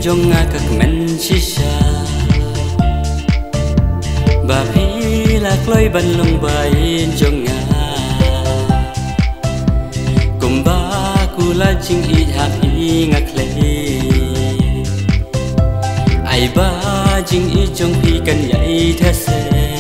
jong nga kak men shisha ba phi la kloi ban long bai jong nga kum ba kula jing I ha phi nga kle ai ba jing I jong phi kan yai tha se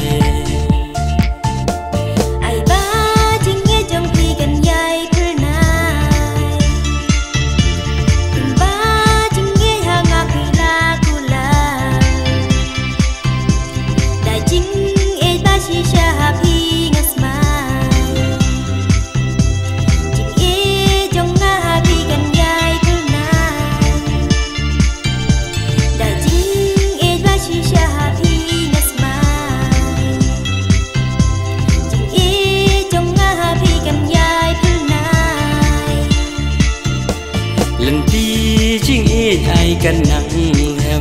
lần đi chính ai cần nặng hem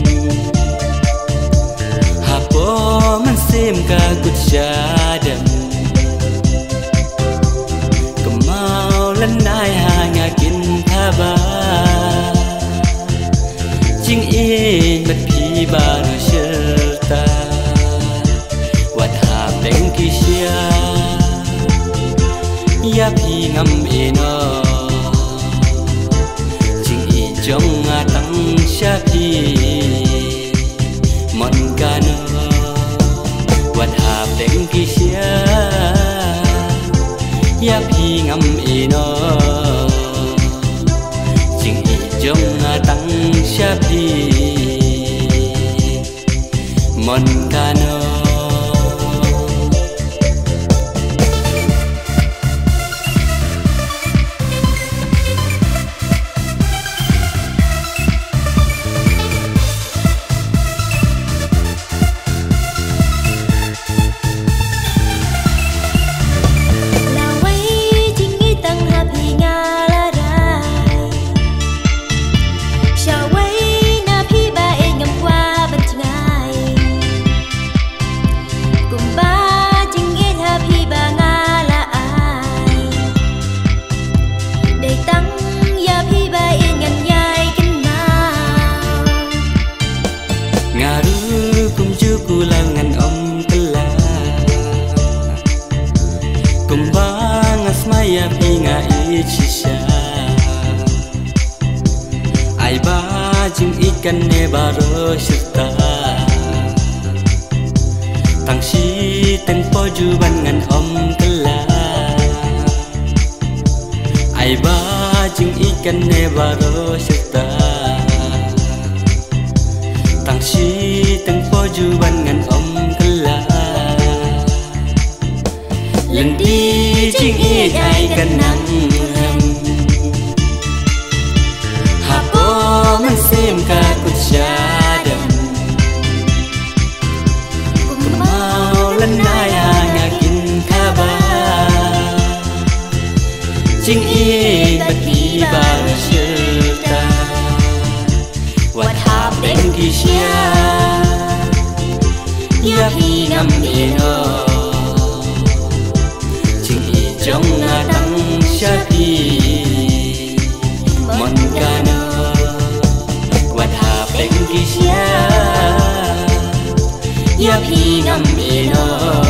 hà po man xem cả cút cha đầm cầm mau lần ai hà ngà kinh tha ba chính mất phi ba rồi shelta wat hà beng kisha ya phi ngam eno jong nga tang sha phi mon kana wat ha beng ki sia ya phi ngam ino jing I jong nga tang sha phi mon kana kulangan om kela kumbang asmaya pinga ichisha ai ba jing ikan ne baro shita tang shi teng poju bangan om kela ai ba jing ikan ne baro shita tang shi teng poju bangan om kela lần đi chính ai cần nặng hem hà po man xem cả cút cha đầm kum mau lần ai hà ngà kinh kha ba chính bất kỳ ba shelta wat ha beng ki sia ya phi ngam eno jing I jong nga tang sha phi mon kana wat ha beng ki sia ya phi ngam eno